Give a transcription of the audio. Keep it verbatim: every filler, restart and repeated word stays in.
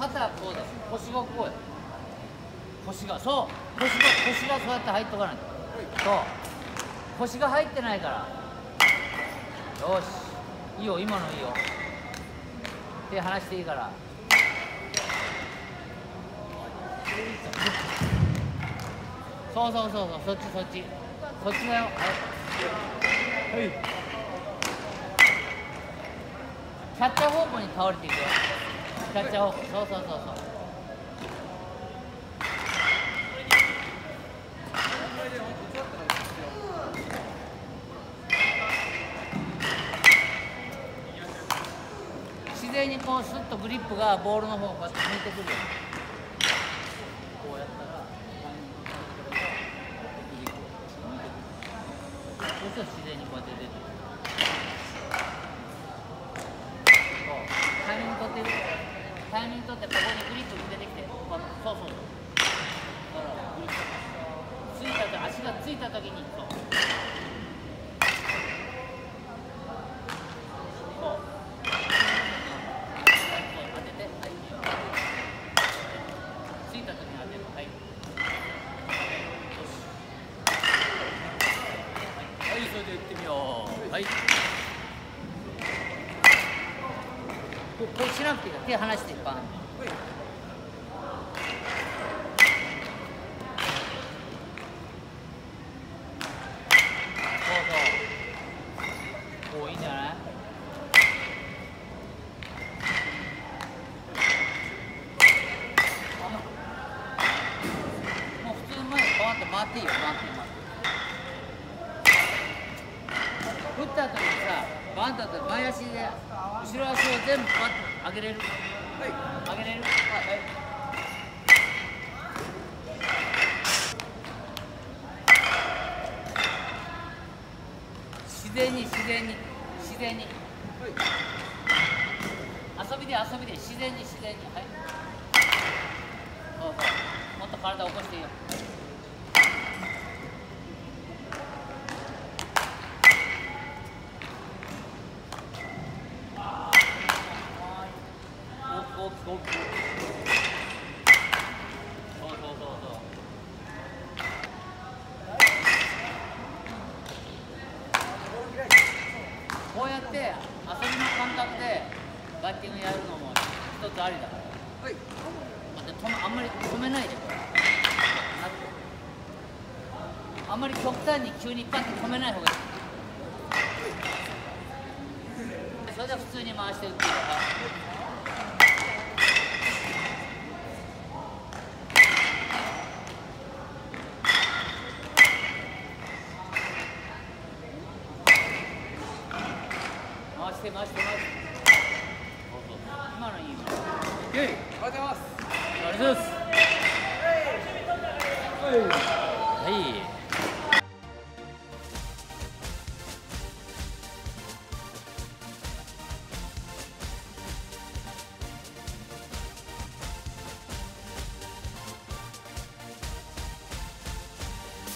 肩こうだよ。腰がこうや。腰がそう腰が腰がそうやって入っとかないと。そう腰が入ってないから。よしいいよ今のいいよ。手離していいから。そうそうそうそうそっちそっちそっちだよ。はい、はい、キャッチャー方向に倒れていくよ。キャッチャー方向そうそうそうそう。自然にこうスッとグリップがボールの方をこうやって抜いてくるよ。こうやったらそうすると自然にこうやって出てくる。そうタイミング取ってタイミング取ってここにグリップ出てきてそうそうそう。だからついたと足がついた時にそうそれで打ってみよう。はい。こう、こうしなくていいから手離してバン。そうそう。こういいんじゃない？もう普通の前にバンって回っていいよ。バンって回って。打った後にさ、バンと後前足で後ろ足を全部バッと上げれる？はい。上げれる？はい。自然に自然に自然に。はい。遊びで遊びで自然に自然に。はい。そうそう。もっと体起こしていいよ。大きく大きく。そうそうそうそう。こうやって遊びの感覚でバッティングやるのも一つありだから。はい。で止めあんまり止めないでこれ。あんまり極端に急にパッと止めない方がいい。それで普通に回して打っていいから。回して回して回して。そうそう今のいいよ。ありがとうございます。ありがとうございます。はい。